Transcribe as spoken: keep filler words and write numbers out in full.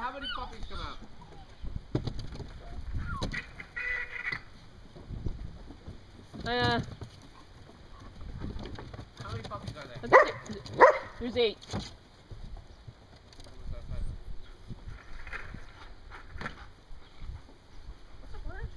how many puppies come out? Uh, How many puppies are there? I think there- there's eight. What's up, Orange?